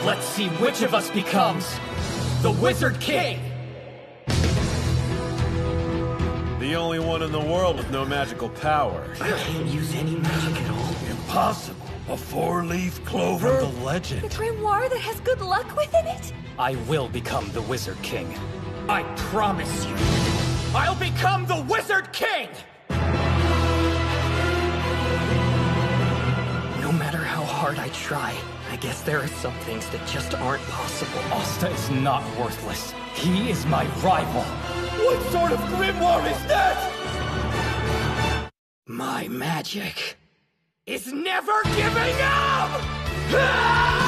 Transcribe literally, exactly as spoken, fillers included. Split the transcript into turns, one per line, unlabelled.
Let's see which of us becomes the Wizard King!
The only one in the world with no magical powers.
I can't use any magic at all.
Impossible. A four-leaf clover?
From the legend.
The grimoire that has good luck within it?
I will become the Wizard King. I promise you. I'll become the Wizard King! No matter how hard I try, I guess there are some things that just aren't possible. Asta is not worthless. He is my rival.
What sort of grimoire is that?
My magic is never giving up!